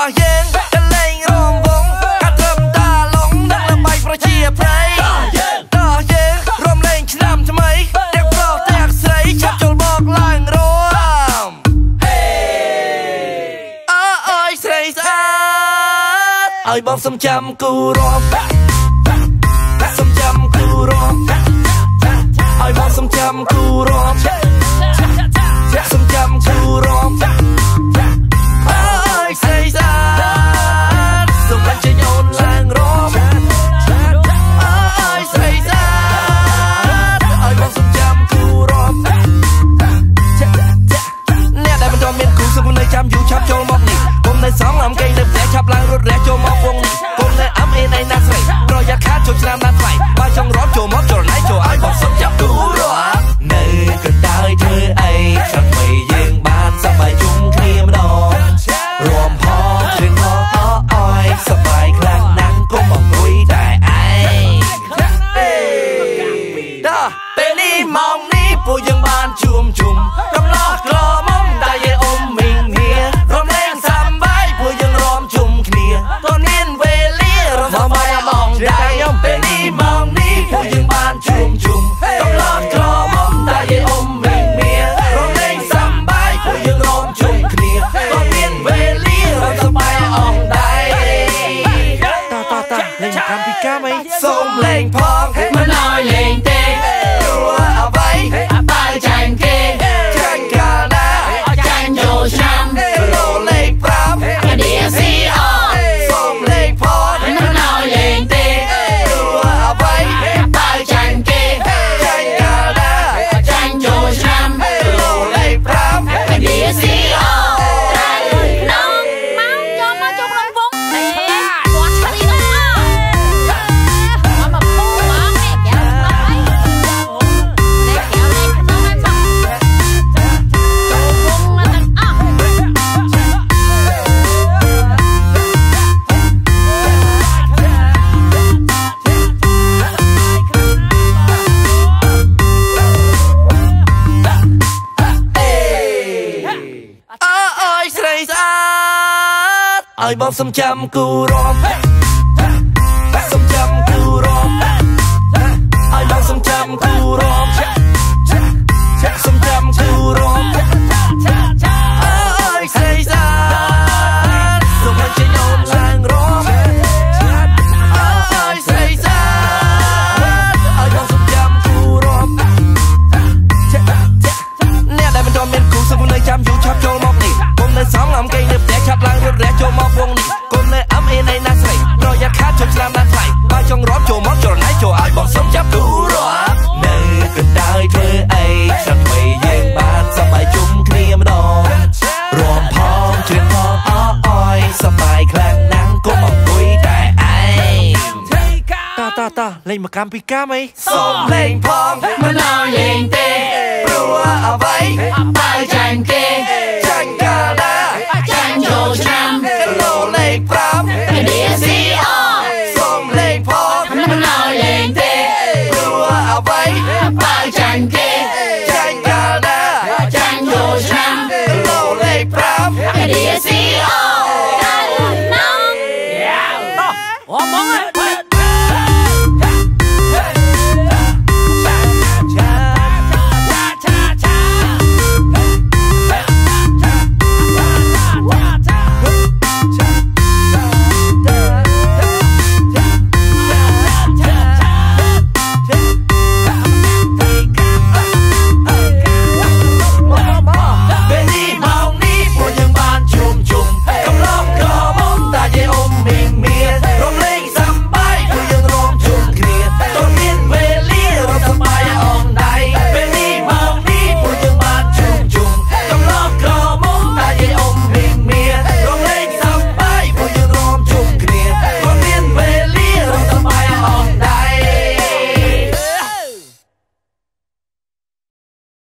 យើងទៅលេងរំវងកាត់ត្រឹមតាឡុងនឹងដើម្បីប្រជាប្រិយតោះយើងរំលែងឆ្នាំថ្មីទាំងប្រុសទាំងស្រីឆាប់ចូលមកឡើងរួមអើយស្រីស្អាតឲ្យបងសុំចាំគូរួមសុំចាំគូរួមឲ្យបងសុំចាំគូរួមសុំចាំគូរួមអើយស្រីស្អាតសុំបញ្ចេញអូនឡើងរួមអើយស្រីស្អាតឲ្យបងសុំចាំគូរួមអ្នកដែលមិនទាន់មានគូសុំនៅចាំយូរឆាប់ចូលមកនេះគុំនៅសងអំកេងនៅផ្ទះឆាប់ឡើងរត់រះចូលមកវងនេះគុំនៅអឹមអេណៃណាស្រីប្រយ័ត្នខាតចូលឆ្នាំណាត់ថ្លៃបើចង់រត់ចូលមកចូលណៃចូលឲ្យបងសុំចាំគូរួមនៅកណ្ដាលធ្វើអីចាំមិនយើងបានសប្បាយជុំគ្នាម្ដងរួមផងជឿនផងអើយសប្បាយខ្លាំងណាស់កុំអង្គុយតែឯងដល់ពេលនេះម៉ោងនេះពួកយើងបានជួមកំឡោះក្រមុំតែយើងអ៊ំមីងគ្នារំលែងសប្បាយពួកយើងរំជុំគ្នាតើមានវេលារំសប្បាយម៉ោងដៃពេលនេះម៉ោងនេះពួកយើងបានជួមកំឡោះក្រមុំតែយើងអ៊ំមីងគ្នារំលែងសប្បាយពួកយើងរំជុំគ្នាតើមានវេលារំសប្បាយអងដៃតលេងកម្មពីកម្មអីសូមលេងផងមិនឲ្យលេងទេព្រោះអ្វីបើចាញ់គេចាញ់កាលណាចាញ់ចូលឆ្នាំលោលេខ5កាឌីស៊ីអូសូមលេងផងមិនឲ្យលេងទេព្រោះអ្វីបើចាញ់គេចាញ់កាលណាចាញ់ចូលឆ្នាំលោលេខ5កាឌីស៊ីអូឲ្យបងសុំចាំគូរួមសុំចាំគូរួមឲ្យបងសុំចាំគូរួមសុំចាំគូរួមអើយស្រីស្អាតសុំបញ្ចេញអូនឡើងរួមអើយស្រីស្អាតឲ្យបងសុំចាំគូរួមអ្នកដែលមិនទាន់មានគូសុំនៅចាំយូរឆាប់ចូលមកនេះគុំនៅសងអំកេងនៅផ្ទះឆាប់ឡើងរត់រះចូលមកវងនេះគុំនៅអឹមអេណៃណាស្រីប្រយ័ត្នខាតចូលឆ្នាំណាត់ថ្លៃបើចង់រត់ចូលមកចូលណៃចូលឲ្យបងសុំចាប់គូរួមនៅកណ្ដាលធ្វើអីចាំមិនយើងបានសប្បាយជុំគ្នាម្ដងរួមផងជឿនផងអើយសប្បាយខ្លាំងណាស់កុំអង្គុយតែឯងតលេងមកកម្មពីកម្មអីសូមលេងផងមិនឲ្យលេងទេព្រោះអ្វីបើចាញ់គេ